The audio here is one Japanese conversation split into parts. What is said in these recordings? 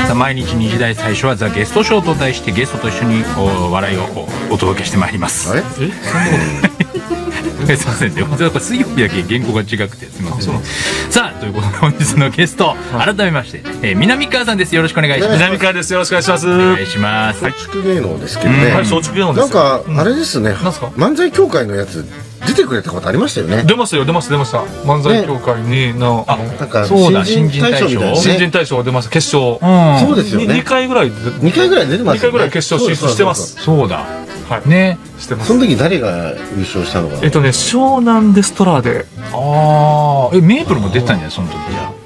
毎日2時台最初はザ・ゲストショーと題してゲストと一緒に笑いをお届けしてまいります。 あれ？ すいませんね、これ水曜日だけ原稿が違くてすみません、ね、さあということで本日のゲスト、改めまして、南川さんです。よろしくお願いします。 南川です。よろしくお願いします。 お願いします。 松竹芸能ですけどね、 はい、松竹芸能です。 なんかあれですね、漫才協会のやつ出てくれたことありましたよね。 出ましたよ、出ました漫才協会になんかそうだ、新人大賞新人大賞出ました。決勝、 そうですよね。 2回ぐらい出てます。2回ぐらい決勝進出してます。 そうだ、 はいね、 してます。 その時誰が優勝したのか。 湘南デストラーデ。 メープルも出てたんじゃないその時。じゃ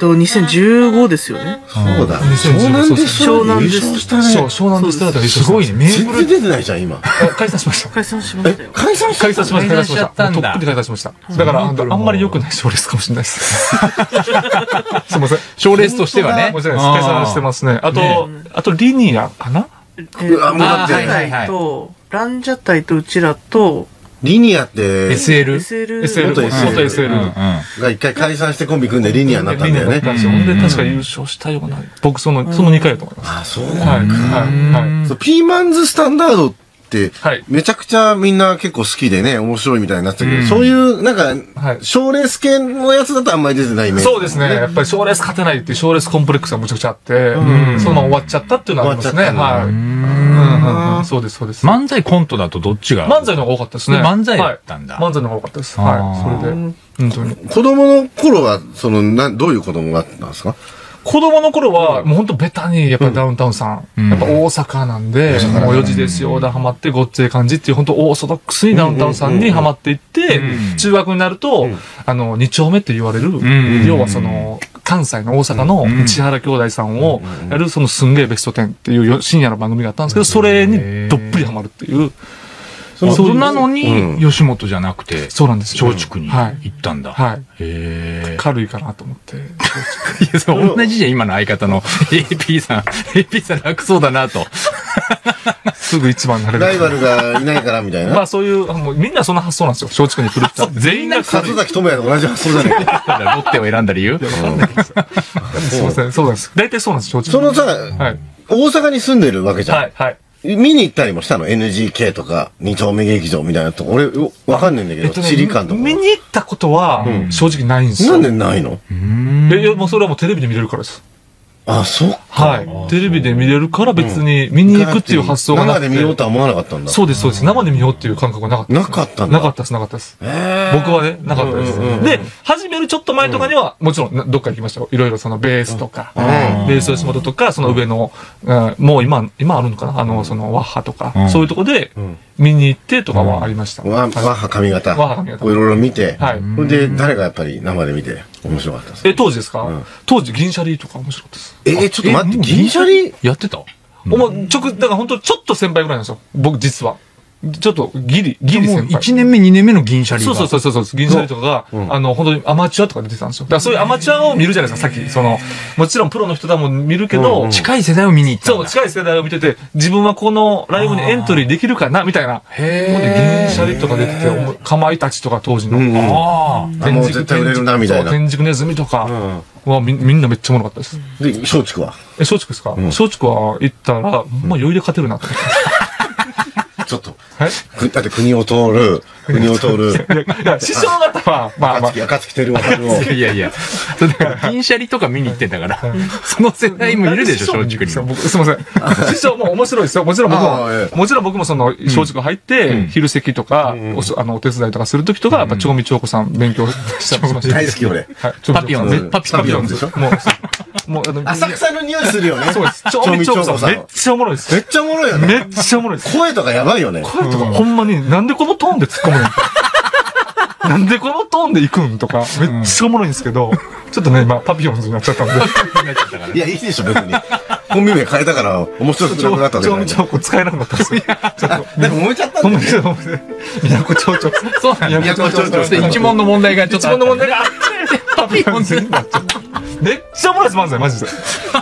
2015ですよね。 そうだ、湘南デストラーデ優勝したね。 湘南デストラーデが優勝した。 すごいね。メープル全然出てないじゃん今。 解散しました。 解散しましたよ。 解散しました。 とっくに解散しました。だからあんまり良くない賞レースかもしれないです。すみません。 賞レースとしてはね。 解散してますね。あとリニアかな。 うわ、もうだってランジャタイとうちらとリニアって SL 元 SL が一回解散してコンビ組んでリニアになったんだよね。 ほんで確か優勝したような。僕その2回だと思います。 あ、そうなんだ。ピーマンズスタンダードってめちゃくちゃみんな結構好きでね、面白いみたいになってたけど、そういうなんか賞レース系のやつだとあんまり出てないイメージ。 そうですね。やっぱり賞レース勝てないっていう賞レースコンプレックスがむちゃくちゃあって、そのまま終わっちゃったっていうのはありますね。はい。そうですそうです。 漫才コントだとどっちが？ 漫才の方が多かったですね。 漫才だったんだ。 漫才の方が多かったです。はい。それで本当に。 子供の頃はどういう子供だったんですか？ 子供の頃は、もうほんとベタに、やっぱりダウンタウンさん、やっぱ大阪なんで、もう4時ですよ、ハマって、ごっつい感じっていう、ほんとオーソドックスにダウンタウンさんにハマっていって、中学になると、2丁目って言われる、要は関西の大阪の千原兄弟さんをやる、すんげえベスト10っていう深夜の番組があったんですけど、それにどっぷりハマるっていう。 そんなのに、吉本じゃなくて、 そうなんですよ。 松竹に行ったんだ。 はい。軽いかなと思って。 いや、同じじゃん、今の相方の AP さん。AP さん楽そうだなと。 すぐ一番になれる。 ライバルがいないからみたいな。 まあそういう、みんなそんな発想なんですよ。松竹に来る人。全員が里崎智也と同じ発想じゃないか。 ロッテを選んだ理由？ すいません、そうなんです。大体そうなんです、松竹。 大阪に住んでるわけじゃん。 はい。 見に行ったりもしたの？ NGK とか二丁目劇場みたいなとこ。俺わかんないんだけど、地理感とか。 見に行ったことは正直ないんですよ。 なんでないの？ いや、もうそれはもうテレビで見れるからです。 あ、そっか。 はい。テレビで見れるから別に見に行くっていう発想がなくて。 生で見ようとは思わなかったんだ。 そうです、そうです。生で見ようっていう感覚がなかった。 なかったんだ。 なかったです、なかったです。僕はね、なかったです。で、始めるちょっと前とかには、もちろんどっか行きましたよ。いろいろベースとか、ベース吉本とか、その上の、もう今あるのかなワッハとか、そういうとこで見に行ってとかはありました。 ワッハ髪型。ワッハ髪型。いろいろ見て。はい。それで、誰がやっぱり生で見て面白かったですか？ 当時ですか？当時銀シャリとか面白かったです。 ちょっと待って、銀シャリやってた？ だから本当ちょっと先輩ぐらいなんですよ。僕実は。ちょっとギリ先輩。 1年目、2年目の銀シャリが。 そう。銀シャリとかが、本当にアマチュアとか出てたんですよ。だからそういうアマチュアを見るじゃないですか、さっき。もちろんプロの人だも見るけど、 近い世代を見に行った。 そう、近い世代を見てて、自分はこのライブにエントリーできるかなみたいな。銀シャリとか出てて、かまいたちとか当時の。 もう絶対売れるな、みたいな。 天竺ネズミとかはみんなめっちゃおもろかったです。 で、松竹は？ 松竹ですか？松竹は行ったら、もう余裕で勝てるなって。 ちょっと。だって国を通る。 いや、師匠方は、まあ。 暁照を。 いや。銀シャリとか見に行ってんだから、その世代もいるでしょ、松竹に。 すいません。師匠も面白いですよ。もちろん僕も松竹入って、昼席とか、お手伝いとかするときとか、やっぱ、長見長子さん勉強したりしました。 大好き俺。 パピヨンね。 パピヨンでしょ？もう、浅草の匂いするよね。 そうです。長見長子さん。めっちゃおもろいです。 めっちゃおもろいよね。 めっちゃおもろいです。 声とかやばいよね。 声とかほんまに、なんでこのトーンで突っ込むのなんでこのトーンで行くんとか、めっちゃおもろいんですけけど、ちょっとね、今、パピヨンズになっちゃったんで。 いや、いいでしょ、別に。コンビ名変えたから、面白くなくなったんだよ。 ちょっと使えなくなったんですよ。ちょっと。 でも燃えちゃったんだよ。 都町長。 そうなんです。都町長。一問の問題がちょっと。 一問の問題があって、パピヨンズになっちゃった。めっちゃおもろいです、漫才、マジで。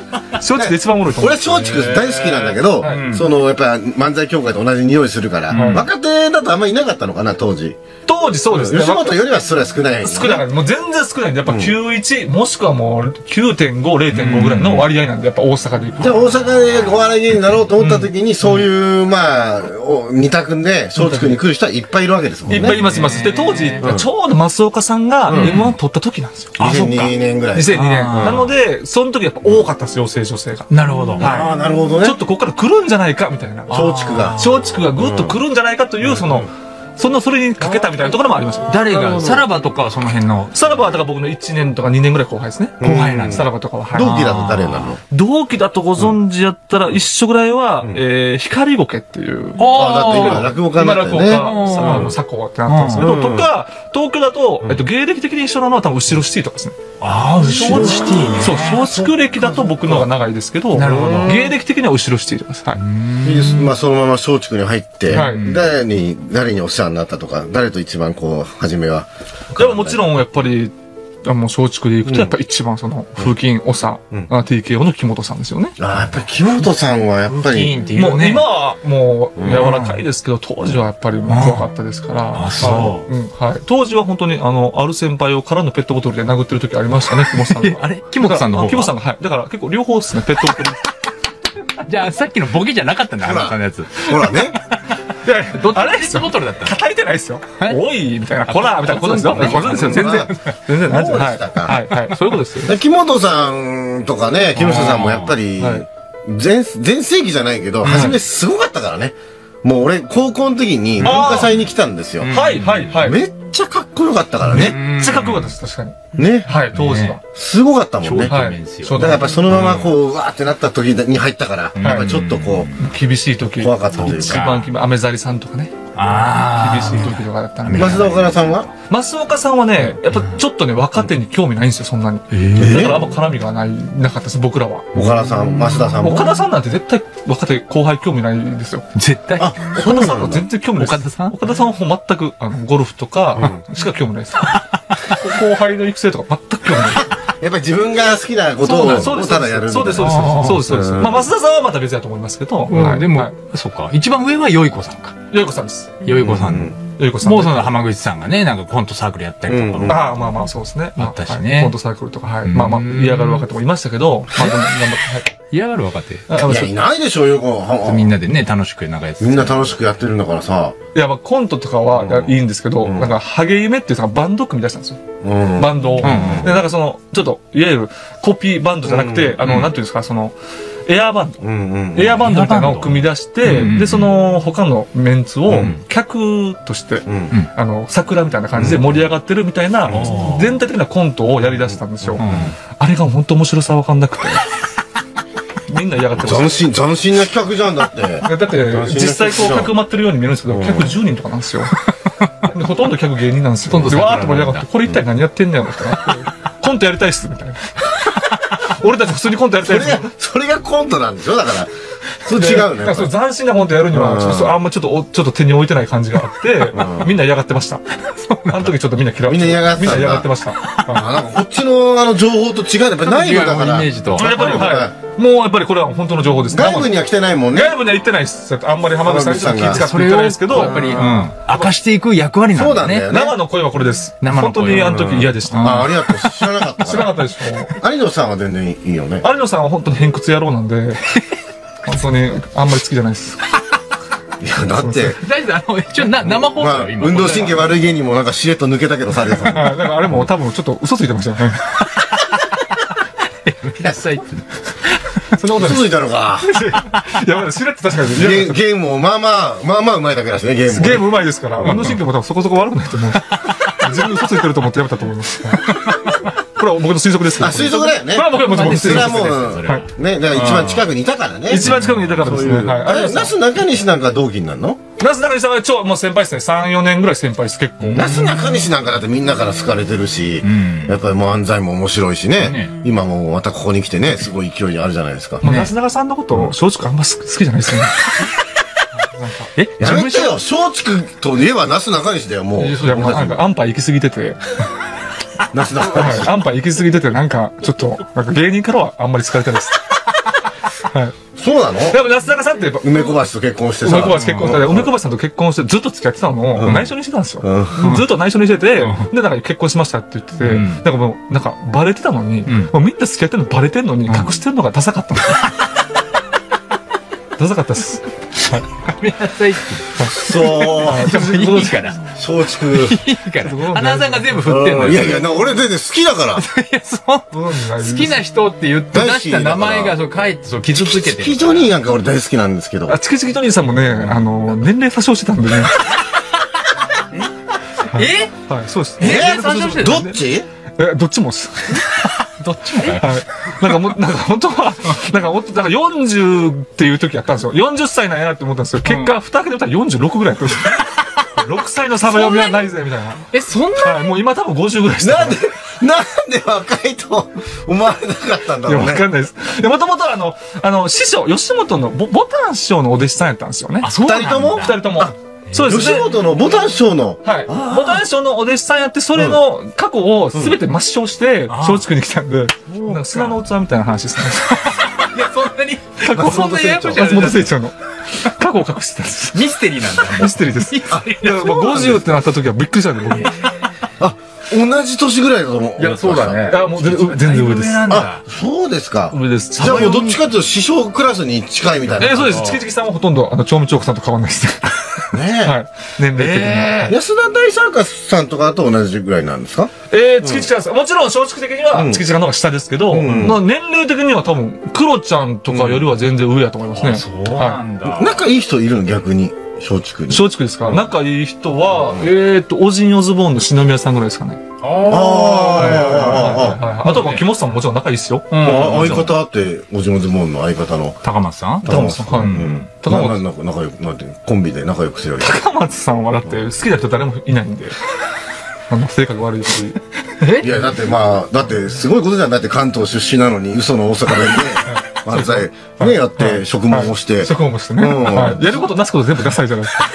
松竹一番おもろいと思う。 俺は松竹大好きなんだけど、やっぱ漫才協会と同じ匂いするから、若手だとあんまりいなかったのかな、当時。 当時そうですね。 吉本よりはそれは少ない。 少ない。もう全然少ないんで、やっぱ91、もしくはもう 9.5、0.5 ぐらいの割合なんで、やっぱ大阪で行く。 で、大阪でお笑い芸人になろうと思った時に、そういう、まあ、二択で松竹に来る人はいっぱいいるわけですもんね。 いっぱいいます、います。で、当時、ちょうど増岡さんが M1 取った時なんですよ。 2002年ぐらい。 2002年。なので、その時やっぱ多かったです、養成女性が。 なるほど。 ああ、なるほどね。 ちょっとここから来るんじゃないか、みたいな。 松竹が。 松竹がぐっと来るんじゃないかという、それにかけたみたいなところもありました。 誰が、さらばとかはその辺の。 さらばはだから僕の1年とか2年ぐらい後輩ですね。 後輩なんです。 さらばとかは。 同期だと誰になるの？ 同期だとご存知やったら一緒ぐらいは、光ゴケっていう。 ああ、だって今落語家になったよね。 今落語家、佐古ってなったんですけど、とか、東京だと、芸歴的に一緒なのは多分後ろシティとかですね。 ああ、後ろシティね。 そう、松竹歴だと僕の方が長いですけど、 なるほど。 芸歴的には後ろシティとかです。はい。 まあ、そのまま松竹に入って、誰にお世話になったとか、誰と一番こう、初めは。 でももちろん、やっぱり、もう松竹で行くと、やっぱ一番風紀長、TKO の木本さんですよね。 ああ、やっぱり木本さんはやっぱり。 もう今はもう柔らかいですけど、当時はやっぱり怖かったですから。 あ、そう。はい。当時は本当に、ある先輩を空のペットボトルで殴ってる時ありましたね、木本さんが。 あれ木本さんの方が木本さんが、はい。だから結構両方ですね、ペットボトル。 じゃあ、さっきのボケじゃなかったんだ、原さんのやつ。 ほらね。 あれペットボトルだったの？ 叩いてないですよ。おいみたいな、こらみたいなことですよ。そうですよ、全然。全然、 そうでしたか。 はい、はい。そういうことですよ。 木本さんとかね、木下さんもやっぱり、全盛期じゃないけど、初めすごかったからね。もう俺、高校の時に文化祭に来たんですよ。 はい、はい、はい。 めっちゃかっこよかったからね。 めっちゃかっこよかったです、確かに。 ね。 はい、当時は。 すごかったもんね。 はい。 だからやっぱそのままこう、わーってなった時に入ったから、やっぱりちょっとこう、 厳しい時。 怖かったというか。 一番アメザリさんとかね。厳しい時とかだったんで。 増田岡田さんは増岡さんはね、やっぱちょっとね、若手に興味ないんですよ、そんなに。だからあんま絡みがなかったです、僕らは。 岡田さん、増田さんも。 岡田さんなんて絶対若手後輩興味ないんですよ。 絶対。 岡田さんは全然興味ないです。 岡田さん？ 岡田さんは全く、ゴルフとかしか興味ないです。後輩の育成とか全く興味ない。 やっぱり自分が好きなことをただやる。 そうです、そうです。そうです、そうです。まあ、増田さんはまた別だと思いますけど。 でも、そうか。一番上はよいこさんか。 よいこさんです。 よいこさん。もうその浜口さんがね、なんかコントサークルやったりとかも。 ああ、まあまあ、そうですね。 あったしね。 コントサークルとか、はい。まあまあ、嫌がる若手もいましたけど、まあでも頑張って、はい。 嫌がる若手。いや、いないでしょうよ、 みんなでね、楽しくなんかやって。 みんな楽しくやってるんだからさ。 いや、まあコントとかはいいんですけど、なんか、ハゲ夢っていうバンド組み出したんですよ。バンドを。で、なんかちょっと、いわゆるコピーバンドじゃなくて、なんていうんですか、エアバンド。エアバンドみたいなのを組み出して、で、他のメンツを客として、桜みたいな感じで盛り上がってるみたいな、全体的なコントをやり出したんですよ。あれが本当面白さわかんなくて。みんな嫌がってました。斬新な企画じゃんだって。 だって、実際こう客埋まってるように見えるんですけど、客10人とかなんですよ。ほとんど客芸人なんですよ。で、わーって盛り上がって、これ一体何やってんねやろってなって、コントやりたいっす、みたいな。俺たち普通にコントやりたいっす。 それがコントなんでしょだから。そう違うね。 斬新なコントやるには、あんまちょっと手に置いてない感じがあって、みんな嫌がってました。あの時ちょっとみんな嫌みんな嫌がってた。 みんな嫌がってました。 なんかこっちの情報と違う。やっぱないのだから。 イメージと。 やっぱり、はい。もうやっぱりこれは本当の情報です。 外部には来てないもんね。 外部には行ってないです。あんまり浜口さんにちょっと気遣って言ってないですけど、 やっぱり、明かしていく役割なんだね。 そうなんだよね。 生の声はこれです。本当にあの時嫌でした。 ありがとう。知らなかった。 知らなかったでしょ。 有野さんは全然いいよね。 有野さんは本当に偏屈野郎なんで、本当にあんまり好きじゃないです。 いや、だって。 大丈夫、一応生放送今。運動神経悪い芸人もなんかしれっと抜けたけどさ、 だからあれも多分ちょっと嘘ついてましたよね。 やめなさいって。 そんなこと嘘ついたのか。 いや、まだしれっと確かに。 ゲームもまあまあうまいだけだしね、ゲームも。 ゲームうまいですから、運動神経も多分そこそこ悪くないと思う。自分嘘ついてると思ってやめたと思います。これは僕の推測ですけど。 推測だよね。 これは僕はもちろんそれはもう、ね、だから一番近くにいたからね。 一番近くにいたからですね。 あれ、なすなかにしなんか同期になるの？ なすなかにしさんはもう先輩ですね。3、4年ぐらい先輩です、結構。 なすなかにしなんかだってみんなから好かれてるし、やっぱりもう漫才も面白いしね。今もまたここに来てね、すごい勢いあるじゃないですか。 なすなかさんのこと正直あんま好きじゃないですね。 やめてよ、松竹といえばなすなかにしだよ、もう。 なんか安牌行き過ぎてて。 なすなかにし。 安牌行き過ぎてて、なんか、ちょっと、なんか芸人からはあんまり好かれてないです。 はい。 そうなの？ でも、安坂さんってやっぱ、 梅小橋と結婚してさ。 梅小橋結婚したら、梅小橋さんと結婚してずっと付き合ってたのを内緒にしてたんですよ。ずっと内緒にしてて、で、なんか結婚しましたって言ってて、なんかもう、なんかバレてたのに、もうみんな付き合ってるのバレてんのに隠してるのがダサかったんですよ。ダサかったです。 はい。やめなさいって。 そう。 いいから。 松竹。 いいから。花さんが全部振ってんのよ。 いやいや、俺全然好きだから。 いや、そう。好きな人って言って出した名前が、かえってそう傷つけてる。 チキジョニーなんか俺大好きなんですけど。 チキチキジョニーさんもね、年齢詐称してたんでね。 え？ はい、そうです。 どっち？ どっちもです。 どっちもかよ。 はい。なんか本当は、なんか40っていう時やったんですよ。40歳なんやなって思ったんですけど、結果、蓋開けてみたら46ぐらいやったんですよ。6歳の差が読みはないぜ、みたいな。 そんな？ はい、もう今多分50ぐらいして。 なんで若いと思われなかったんだろうね。 いや、わかんないです。もともと師匠、吉本のボタン師匠のお弟子さんやったんですよね。 あ、そうなんだ。 二人とも。そうですね。吉本のボタン師匠の。 はい。ボタン師匠のお弟子さんやって、それの過去を全て抹消して、松竹に来たんで、なんか砂の器みたいな話ですね。 いや、そんなに、 松本清張の。過去を隠してたんです。 ミステリーなんだ。 ミステリーです。いや、50ってなった時はびっくりしたんで、僕。 あ、同じ年ぐらいだと思う。 いや、そうだね。 いや、もう全然上です。 あ、そうですか。 上です。 じゃあもうどっちかというと師匠クラスに近いみたいな。 そうです。チキチキさんはほとんど、調味長さんと変わんないですね。 ねえ。 はい。年齢的に。 安田大サーカスさんとかと同じぐらいなんですか？ チキチキさん、もちろん松竹的にはチキチキさんの方が下ですけど、年齢的には多分、クロちゃんとかよりは全然上やと思いますね。 そうなんだ。 仲いい人いるの逆に。松竹に。 松竹ですか？仲いい人は、オジンオズボーンの篠宮さんぐらいですかね。あとは、木本さんももちろん仲いいですよ。 相方って、オジンオズボーンの相方の。 高松さん。 高松さん。はい。 高松仲良く、なんて、コンビで仲良くすればいい。 高松さんはだって、好きな人誰もいないんで。性格悪いし。 いや、だってすごいことじゃん。だって関東出身なのに、嘘の大阪弁で、漫才、ね、やって、職務もして。 職務もしてね。やることなすこと全部ダサいじゃないですか。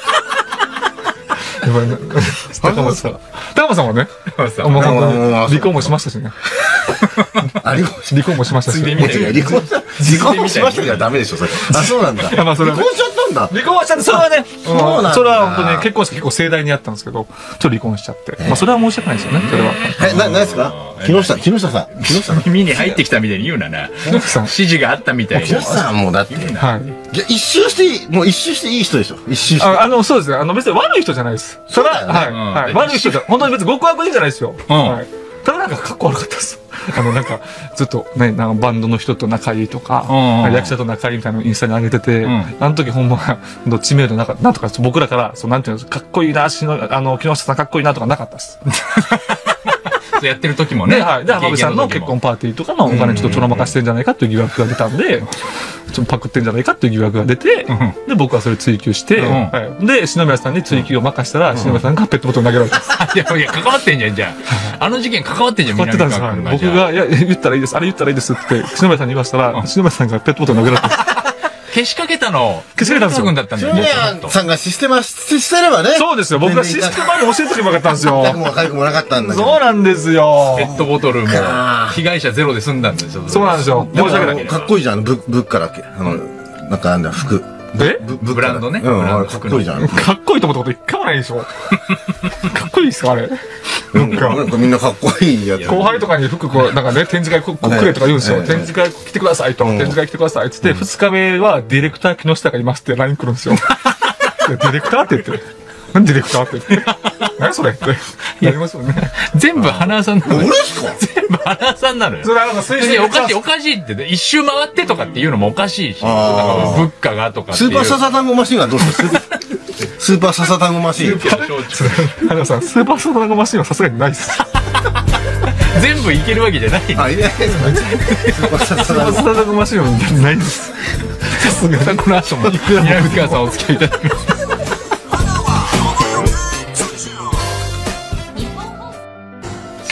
高松さん。高松さんはね、離婚もしましたしね。離婚もしましたし。 離婚もしましたじゃダメでしょ、それ。あ、そうなんだ。離婚しちゃったんだ。 離婚しちゃって、それはね、それは本当に結婚式結構盛大にやったんですけど、ちょっと離婚しちゃって。まあ、それは申し訳ないですよね、それは。 何ですか？木下さん。 耳に入ってきたみたいに言うなな。 木下さん。 指示があったみたいな。 木下さんもだって。 はい。 いや、一周していい人でしょ。一周して。 そうですね。別に悪い人じゃないです。それは、はい。悪い人じゃ、本当に別に極悪人じゃないですよ。はい。ただなんかかっこ悪かったです。なんか、ずっとね、バンドの人と仲いいとか、役者と仲いいみたいなのをインスタに上げてて、あの時ほんま、知名度なんとか、僕らから、なんていうの、かっこいいな、木下さんかっこいいなとかなかったです。 やってる時もね。 はい。で、浜辺さんの結婚パーティーとかのお金ちょっとちょろまかしてんじゃないかっていう疑惑が出たんで、ちょっとパクってんじゃないかっていう疑惑が出て、で、僕はそれ追求して、で、篠宮さんに追及を任したら、篠宮さんがペットボトル投げられたんです。 いや、関わってんじゃん、じゃあ。あの事件関わってんじゃん、 関わってたんです。僕が、いや、言ったらいいです、あれ言ったらいいですって、篠宮さんに言わしたら、篠宮さんがペットボトル投げられたんです。 消しかけたの。 消しかけたんですよ。 だったんだよね。さんがシステマしてればね。 そうですよ。僕がシステマに教えてればよかったんですよ。 若くも若くもなかったんだけど。 そうなんですよ。 ペットボトルも、被害者ゼロで済んだんですよ。 そうなんですよ。 申し訳ない。かっこいいじゃん、ブッカだっけ。なんかなんだ、服。 ブランドね。 かっこいいじゃん。 かっこいいと思ったこと一回もないでしょ。かっこいいですか、あれ。 なんかみんなかっこいいやつ。 後輩とかに服なんかね、展示会くれとか言うんですよ。展示会来てくださいと。展示会来てくださいって言って、2日目はディレクター木下がいますって LINE 来るんですよ。ディレクターって言って。何ディレクターって言って。何それって。やりますよね。 全部花さんなの。 俺ですか？ 全部花さんなのよ。 それはなんか推薦おかしいってね。一周回ってとかっていうのもおかしいし。物価がとか。 スーパーササダンゴマシンはどうですか？スーパーササダンゴマシン。 花さん、スーパーササダンゴマシンはさすがにないです。 全部いけるわけじゃない。 あ、いないですか？スーパーササダンゴマシンはないです。 さすがこの後も南川さんお付き合いいただきます。さ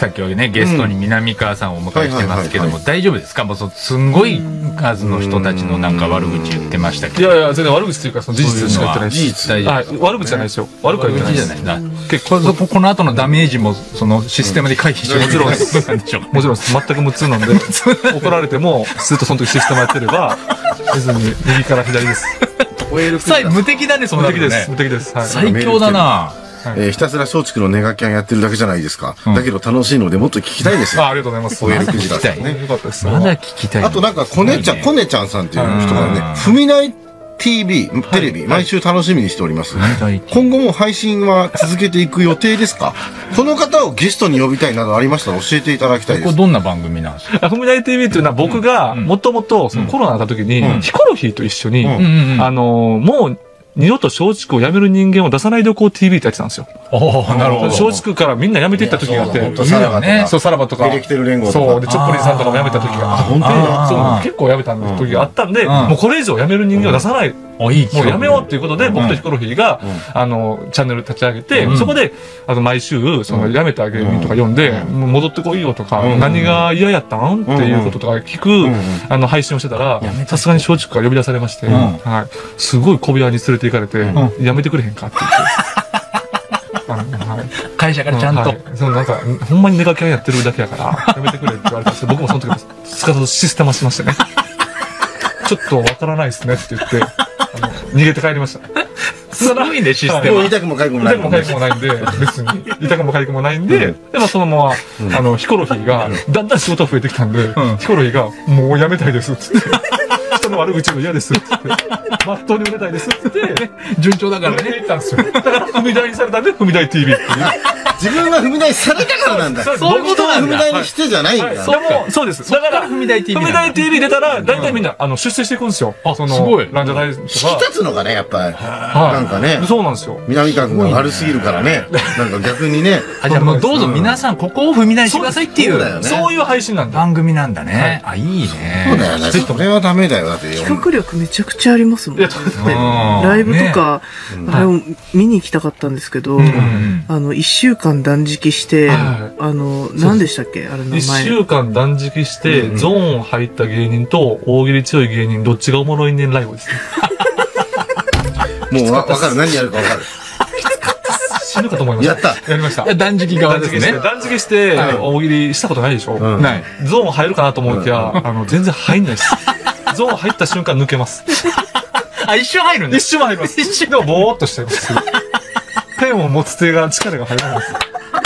さっきはね、ゲストに南川さんをお迎えしてますけども、大丈夫ですか？もうすんごい数の人たちのなんか悪口言ってましたけど。 いやいや、全然悪口というか、その事実しか言ってない事実。 はい、悪口じゃないですよ。悪くは言ってないです。 じゃないな。結構、この後のダメージも、そのシステムで回避してもちろんです。もちろんです。全く無痛なんで、怒られても、ずっとその時システムやってれば、別に右から左です。 無敵だね、その無敵です。無敵です。 最強だな。 ひたすら松竹のネガキャンやってるだけじゃないですか。だけど楽しいのでもっと聞きたいですよ。 ありがとうございます。 OL クジラさんね。 よかったです。 まだ聞きたい。 あとなんか、コネちゃんさんっていう人がね、踏みない TV、テレビ、毎週楽しみにしております。今後も配信は続けていく予定ですか？この方をゲストに呼びたいなどありましたら教えていただきたいです。 これどんな番組なんですか？ 踏み台 TV っていうのは僕がもともとコロナになった時に、ヒコロヒーと一緒に、もう、二度と松竹を辞める人間を出さないでおこう TV ってやってたんですよ。 なるほど。 松竹からみんな辞めていった時があって。 さらばね。 そう、さらばとか。 ディレクテル連合とか。 そう、で、チョップリンさんとかも辞めた時があって。 本当にそう、結構辞めた時があったんで、もうこれ以上辞める人間を出さない。もうやめようっていうことで、僕とヒコロヒーが、チャンネル立ち上げて、そこで、毎週、その辞めた芸人とか読んで、戻ってこいよとか、何が嫌やったんっていうこととか聞く、配信をしてたら、さすがに松竹から呼び出されまして、はい。すごい小部屋に連れて行かれて、やめてくれへんかって言って。 会社からちゃんと。 そのなんか、ほんまにネガキャンやってるだけやから、やめてくれって言われたんですけど、僕もその時すかさずシステマしましてね。ちょっとわからないですねって言って、逃げて帰りました。 すごいね、システム。 もう痛くも痒くもない。 痛くも痒くもないんで、別に。痛くも痒くもないんで、でもそのまま、ヒコロヒーが、だんだん仕事が増えてきたんで、ヒコロヒーが、もうやめたいですって言って、人の悪口も嫌ですって言って、まっとうに売れたいですって言って、 順調だからね。 言ったんですよ。だから踏み台にされたんで、踏み台 TV っていう。 自分が踏み台されたからなんだ。 そういうことなんだ。 踏み台にしてじゃないんだ。 そうです。だから、 踏み台 TV。 踏み台 TV 出たら、大体みんな、出世していくんですよ。 すごい。 ランジャタイとか。 引き立つのがね、やっぱり。なんかね。 そうなんですよ。 南川君が悪すぎるからね。なんか逆にね。 じゃあもうどうぞ皆さんここを踏み台してくださいっていう。 そういう配信なんだ。 番組なんだね。あ、いいね。 そうだよね。それはダメだよ。だって。 企画力めちゃくちゃありますもん。ライブとか、あれを見に行きたかったんですけど、1週間断食して、何でしたっけあれの前。 1週間断食して、ゾーン入った芸人と大喜利強い芸人、どっちがおもろいねんライブですね。もうわかる。何やるかわかる。 死ぬかと思いました。 やった。 やりました。 断食側ですね。 断食して、大喜利したことないでしょ？ ない。 ゾーン入るかなと思いきや、全然入んないです。ゾーン入った瞬間抜けます。 あ、一瞬入るんです。 一瞬入ります。一瞬でもぼーっとしてます。ペンを持つ手が力が入らないです。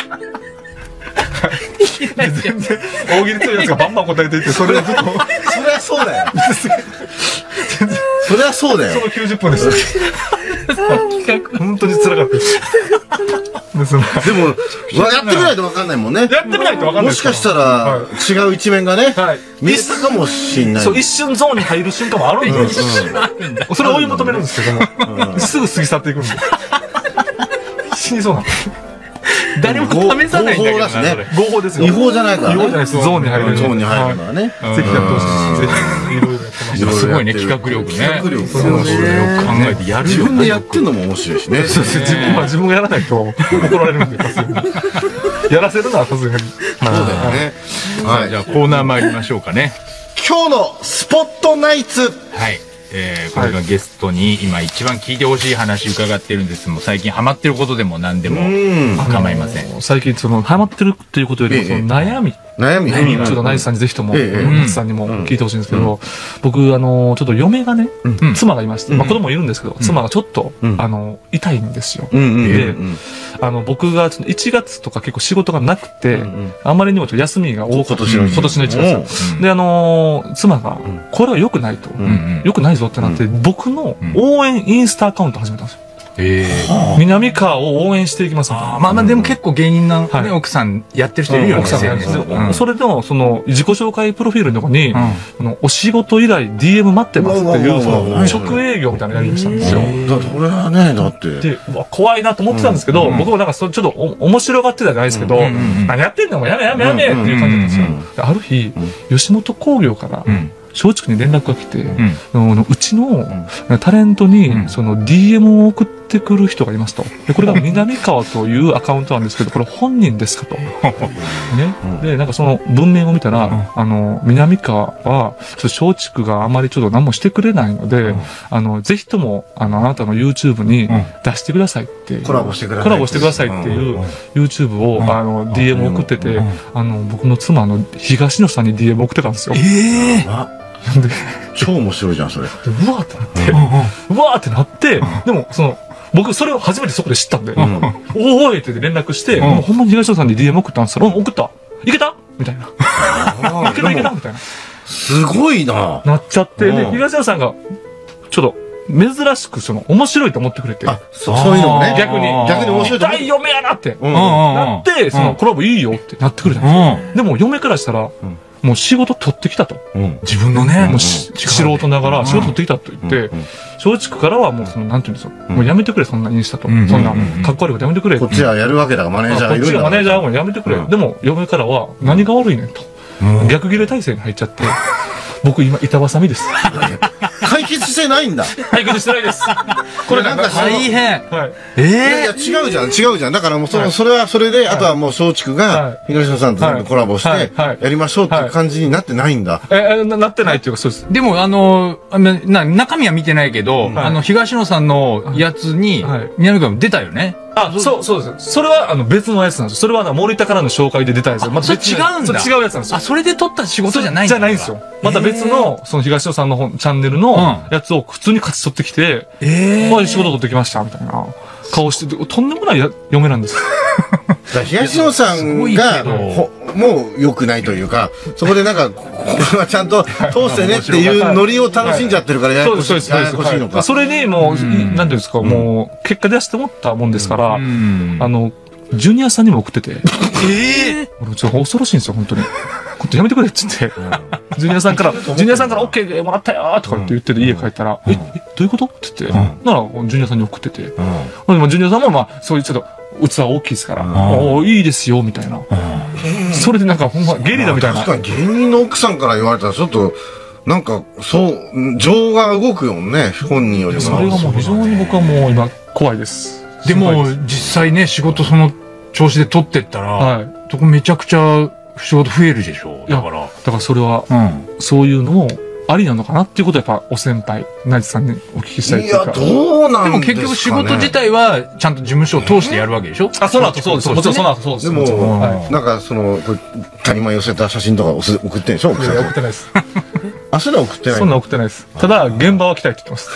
全然、大喜利強いやつがバンバン答えていって、それをずっと。そりゃそうだよ。そりゃそうだよ。 その90分です。本当に辛かったです。 でも、やってみないと分かんないもんね。 やってみないと分かんない。 もしかしたら、違う一面がね、見えたかもしんない。 そう、一瞬ゾーンに入る瞬間もあるんですよ。それを追い求めるんですけども、すぐ過ぎ去っていくんで。死にそうなんです。 誰も試さないんだけどな。 合法ですよ。 違法じゃないからね。 違法じゃないです。ゾーンに入る。 ゾーンに入るのはね。 ぜひやってほしい。ぜひ、いろいろやってました。 すごいね、企画力ね。 企画力。 それを考えてやるよ。 自分でやってんのも面白いしね。 そうです。自分がやらないと怒られるんで、さすがに。やらせるのはさすがに。 そうだよね。 はい。じゃあコーナー参りましょうかね。 今日のスポットナイツ。 はい。これがゲストに今一番聞いてほしい話伺ってるんですもう最近ハマってることでも何でも構いません。 最近ハマってるっていうことよりもその悩みちょっとナイツさんにぜひともナイツさんにも聞いてほしいんですけど、僕ちょっと嫁がね妻がいまして、子供いるんですけど妻がちょっと痛いんですよ。で僕が1月とか結構仕事がなくてあまりにも休みが多かった今年の1月で妻がこれは良くないと良くないぞってなって僕の応援インスタアカウント始めたんですよ。南川を応援していきますみたいな。 まあでも結構芸人の奥さんやってる人いるよね。 それの自己紹介プロフィールのとこにお仕事以来 DM 待ってますっていう直営業みたいなのやりましたんですよ。 だってこれはねだってで怖いなと思ってたんですけど、僕もなんかちょっと面白がってたじゃないですけど、何やってんのもやめっていう感じなんですよ。ある日吉本興業から松竹に連絡が来て、うちのタレントにその DM を送ってってくる人がいますと。で、これが南川というアカウントなんですけど、これ本人ですかと。ね。で、なんかその文面を見たら、南川は、松竹があまりちょっと何もしてくれないので、ぜひとも、あなたの YouTube に出してくださいっていう。 コラボしてください。 コラボしてくださいっていう YouTube を、DM 送ってて、僕の妻の東野さんに DM 送ってたんですよ。 超面白いじゃん、それ。 うわーってなって、うわーってなって、でも、僕、それを初めてそこで知ったんで、おーいって連絡して、ほんまに東野さんに DM 送ったんですよ。送った。いけたみたいな。いけたみたいな。 すごいな。 なっちゃって、で、東野さんが、ちょっと、珍しく、面白いと思ってくれて。 そういうのもね。 逆に面白いと思って。大嫁やなって。なって、コラボいいよってなってくれたんですよ。でも、嫁からしたら、もう仕事取ってきたと。 自分のね、 もう素人ながら仕事取ってきたと言って、松竹からはもうなんていうんですか、もうやめてくれ、そんなインスタと。そんな、かっこ悪いことやめてくれ。 こっちはやるわけだから、マネージャーがいるんだ。 こっちがマネージャーもやめてくれ。でも、嫁からは、何が悪いねんと。逆切れ体制に入っちゃって、僕今、板挟みです。 解決してないんだ。 解決してないです。 これなんか大変。 いや、違うじゃん。だからもうそれはそれで、あとはもう松竹が、東野さんとコラボして、やりましょうっていう感じになってないんだ。 なってないっていうか、そうです。 でも、中身は見てないけど、東野さんのやつに、南川も出たよね。 そうです。それは別のやつなんですよ。それは森田からの紹介で出たやつ。また違うんだ。 違うやつなんですよ。 それで撮った仕事じゃないんだ。 じゃないんですよ。また別の、東野さんのチャンネルのやつを普通に勝ち取ってきて、仕事取ってきました、みたいな顔して、とんでもない嫁なんです。 東野さんが、もう良くないというか、そこでなんか、これはちゃんと通してねっていうノリを楽しんじゃってるからややこしいのか。 それにもう、なんていうんですか、もう、結果出して思ったもんですから、ジュニアさんにも送ってて。俺ちょっと恐ろしいんですよ、本当に。やめてくれって言って。ジュニアさんから OK もらったよとかって言ってて家帰ったら、どういうことって言って、なら、ジュニアさんに送ってて。ジュニアさんもまあ、そういうちょっと、器大きいですから、いいですよ、みたいな。それでなんかほんま、ゲリラみたいな。 確かに芸人の奥さんから言われたらちょっと、なんか、情が動くよね、本人よりも。 それがもう非常に僕はもう今、怖いです。 でも、実際ね、仕事その調子で取ってったら、そこめちゃくちゃ仕事増えるでしょ。だからそれは、そういうのも、ありなのかなっていうことはやっぱお先輩、ナイツさんにお聞きしたいっていうか。 いや、どうなんですかね。 でも結局仕事自体はちゃんと事務所を通してやるわけでしょ。 その後そうです。もちろんその後そうです。 でも、なんか谷間寄せた写真とか送ってんでしょ？ 送ってないです。 それは送ってない。 そんな送ってないです。ただ、現場は来たいって言ってます。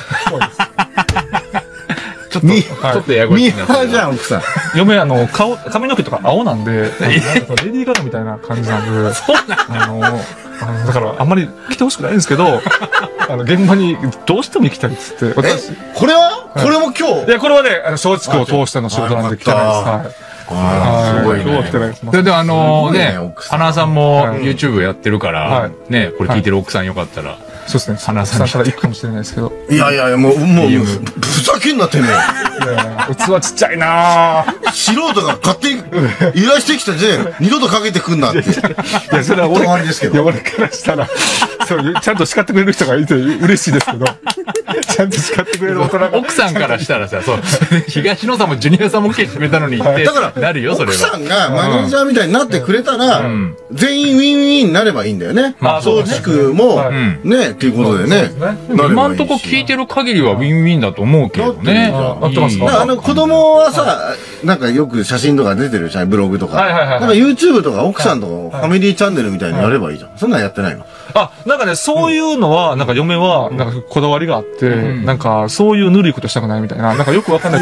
ちょっとやごい。 ミーハーじゃん、奥さん。 嫁、髪の毛とか青なんで、レディー・ガガみたいな感じなんで、だからあんまり来てほしくないんですけど、現場にどうしても行きたいっつって。私。 これも今日？ いや、これはね、松竹を通しての仕事なんで来てないです。 すごいね。 今日は来てないです。 で、花さんも YouTube やってるから、ね、これ聞いてる奥さんよかったら。 そうですね。花さんから行くかもしれないですけど。 いや、もう、ふざけんなてめえ。 器ちっちゃいなぁ。 素人が勝手に依頼してきたで、二度とかけてくんなって。いや、それは俺ですけど。いや、俺からしたら、ちゃんと叱ってくれる人がいて嬉しいですけど、ちゃんと叱ってくれる大人が。 奥さんからしたらさ、東野さんもジュニアさんも OK 決めたのにって、だから、なるよ、それは。 奥さんがマネージャーみたいになってくれたら、全員ウィンウィンになればいいんだよね。松竹も、ね、っていうことでね。 今んとこ聞いてる限りはウィンウィンだと思うけどね。 合ってますか？ 子供はさ、なんかよく写真とか出てるじゃん、ブログとか。なんか YouTube とか奥さんとかファミリーチャンネルみたいにやればいいじゃん。そんなんやってないの？ なんかね、そういうのは、なんか嫁は、なんかこだわりがあって、なんかそういうぬるいことしたくないみたいな、なんかよくわかんない、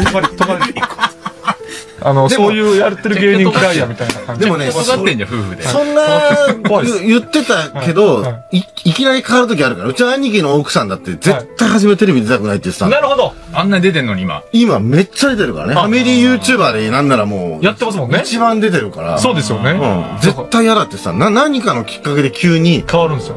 そういうやってる芸人嫌いやみたいな感じ。 でもね、 育ってんじゃん、夫婦で。 そんな、言ってたけど、いきなり変わるときあるから、うちの兄貴の奥さんだって絶対初めテレビ出たくないって言ってた。 なるほど。 あんなに出てんのに今。 今めっちゃ出てるからね。ファミリー YouTuber でなんならもう。 やってますもんね。 一番出てるから。 そうですよね。 絶対嫌だってさ、何かのきっかけで急に。 変わるんですよね。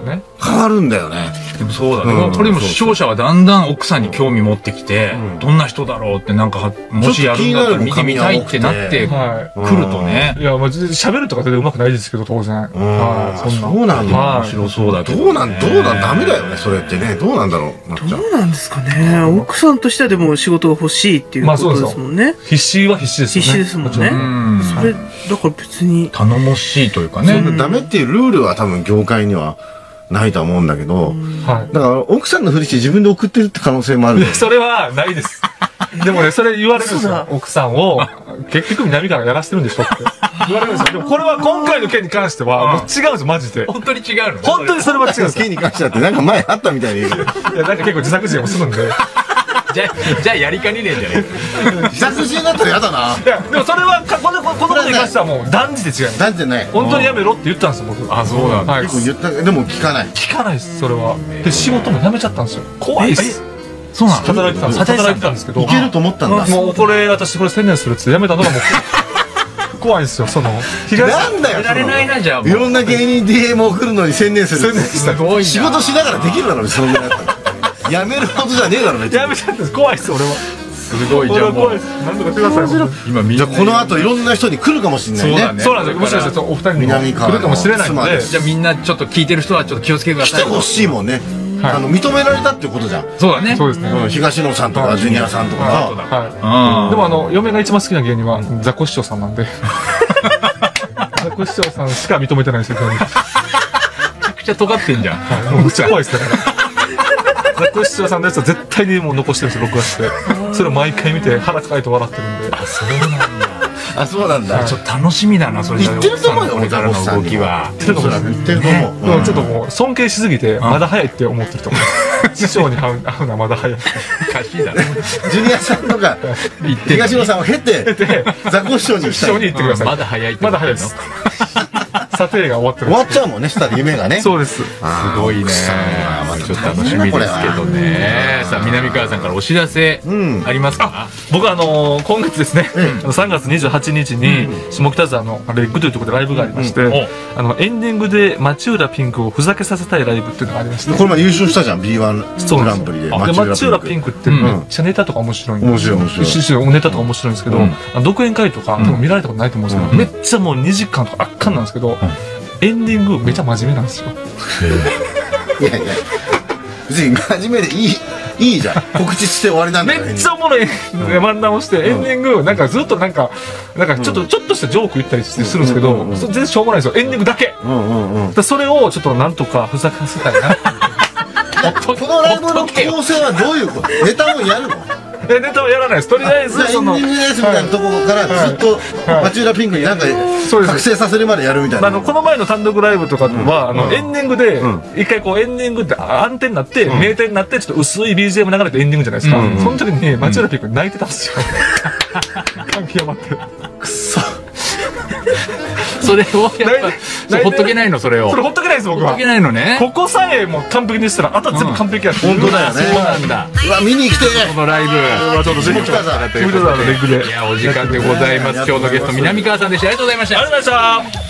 変わるんだよね。 でもそうだね。これも視聴者はだんだん奥さんに興味持ってきて、どんな人だろうってなんか、もしやるんだったら見てみたいってなってくるとね。 いや、まあ、喋るとか全然うまくないですけど、当然。はい、 そうなんだ。 面白そうだけど。 どうなんダメだよね、それってね。どうなんだろう。 どうなんですかね。奥さんとしてはでも仕事が欲しいっていうことですもんね。 必死は必死ですよね。 必死ですもんね。それ、だから別に。 頼もしいというかね。 ダメっていうルールは多分業界にはないと思うんだけど、だから奥さんのふりして自分で送ってるって可能性もある。 それはないです。でもね、それ言われるんですよ。奥さんを、結局南からやらせてるんでしょって言われるんですよ。でもこれは今回の件に関しては、もう違うんですよ、マジで。 本当に違うの？ 本当にそれは違うんです。 件に関してはってなんか前あったみたいに言うけど。 いや、なんか結構自作自演もするんで。 じゃあやりかねねえんじゃねえ自作自演だったら嫌だな。 いや、でもそれは、このことに関してはもう断じて違います。 断じてない。 本当にやめろって言ったんですよ、僕。 あ、そうなんだ。 結構言った、でも聞かない。 聞かないです、それは。で、仕事も辞めちゃったんですよ。怖いです。 そうなん働いてたんですけど。 いけると思ったんだ。 もうこれ、私これ専念するっつって辞めたのがもう、怖いんですよ、 なんだよ、 られないな、じゃあ。 いろんな芸人 DM 送るのに専念する。 すごいな。 仕事しながらできるだろう、そのぐらいだったら。やめるほどじゃねえだろ、 やめちゃったんです。怖いっす、俺は。 すごいじゃん。 怖いっす。なんとかしてください。 今みんな。 じゃあこの後いろんな人に来るかもしれないね。 そうなんですよ。もしかしたらお二人にも来るかもしれないので。 じゃあみんなちょっと聞いてる人はちょっと気をつけてください。 来てほしいもんね。認められたってことじゃん。 そうだね。 そうですね。 東野さんとかジュニアさんとか。 はい。でも嫁が一番好きな芸人はザコシショウさんなんで。ザコシショウさんしか認めてないですよ。 めちゃくちゃ尖ってんじゃん。 もうめっちゃ怖いですだから。ザコシショウさんのやつは絶対にもう残してるんですよ、録画して。それを毎回見て腹抱えて笑ってるんで。 あ、そうなんだ。 あ、そうなんだ。 ちょっと楽しみだな、それ。 言ってると思うよ、 これからの動きは。 言ってると思う。 ちょっともう尊敬しすぎて、まだ早いって思ってると思う。師匠に会うのはまだ早い。 おかしいだろ。 ジュニアさんとか、東野さんを経て、ザコシショウに師匠に言ってください。 まだ早い。 まだ早いです。査定が終わってる。 終わっちゃうもんね、したら夢がね。 そうです。 すごいね。ちょっと楽しみですけどね。さあ、南川さんからお知らせありますか？ 僕今月ですね、3月28日に下北沢のレッグというところでライブがありまして、エンディングで町浦ピンクをふざけさせたいライブっていうのがありまして、 これまで優勝したじゃん、B1 グランプリで。 町浦ピンクってめっちゃネタとか面白いんですよ。 面白い。 ネタとか面白いんですけど、独演会とか多分見られたことないと思うんですけど、めっちゃもう2時間とか圧巻なんですけど、エンディングめちゃ真面目なんですよ。 いやいや、別に真面目でいいじゃん。告知して終わりなんだから。 めっちゃおもろい漫談をして、エンディングなんかずっとなんかちょっとしたジョーク言ったりするんですけど、全然しょうもないですよ。エンディングだけ。それをちょっとなんとかふざけさせたいな。 このライブの構成はどういうこと？ネタもやるの？ ネタはやらないです。とりあえずそのエンディングですみたいなところからずっと町浦ピンクになんか覚醒させるまでやるみたいな。 この前の単独ライブとかはエンディングで一回こうエンディングって暗転になって名店になってちょっと薄い BGM 流れてエンディングじゃないですか。その時に町浦ピンク泣いてたんですよ。感極まって。くそ。 それをやっぱほっとけないの、それを。 それほっとけないです、僕は。 ほっとけないのね。 ここさえもう完璧にしたら、あとは全部完璧や。 本当だよね。 そうなんだ。 うわ、見に来てこのライブ。 ちょっとぜひ来てください。 いや、お時間でございます。今日のゲスト、南川さんでした。ありがとうございました。 ありがとうございました。